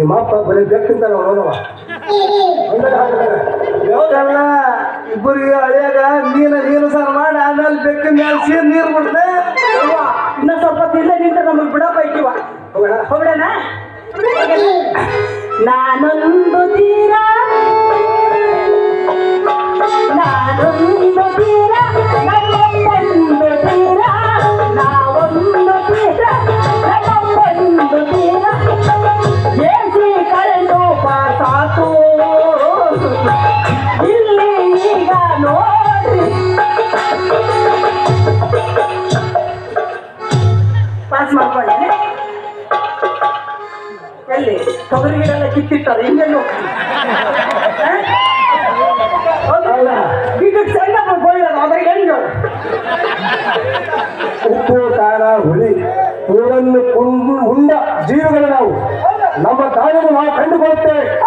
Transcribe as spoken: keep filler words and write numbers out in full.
ನಿಮ್ಮ ಅಪ್ಪ ಬರೀ ಬೆಕ್ಕಿಂತ ನೋಡೋಣವ ಯಾವ್ದಲ್ಲ ಇಬ್ಬರಿಗೆ ಹಳೆಯಾಗ ನೀನು ನೀನು ಸರ್ ಮಾಡಿ ಆಮೇಲೆ ಬೆಕ್ಕಿನ ಮೇಲೆ ಸೀರ್ ನೀರು ಬಿಡ್ದೆ ಇನ್ನ ಸ್ವಲ್ಪ ತಿಂದ ನಿಂತ ನಮಗೆ ಬಿಡಪ್ಪ ಐತಿವ ಹೋಗೋಣ ನಾನೊಂದು ತೀರ ನಾನೊಂದು ತೀರ ನನ್ನೊಂದು ತೀರ ನಾವೊಂದು ತೀರ ನನ್ನೊಂದು ತೀರ ಏಸಿ ಕಳೆದು ಪಾಸಾತು ಇಲ್ಲಿ ಈಗ ನೋಡಿ ಪಾಸ್ ಮಾಡ್ಕೊಂಡೆ ಎಲ್ಲಿ ತೊಗರಿ ಗಿಡ ಕಿತ್ತಿಟ್ಟಾರೆ ಹಿಂಗೆಲ್ಲ ಉಪ್ಪು ಖಾರ ಹುಳಿ ಊರನ್ನು ಉಂಡ ಜೀವಿಗಳು ನಾವು ನಮ್ಮ ತಾಯಿಯನ್ನು ನಾವು ಕಂಡುಕೊಳ್ಳುತ್ತೇವೆ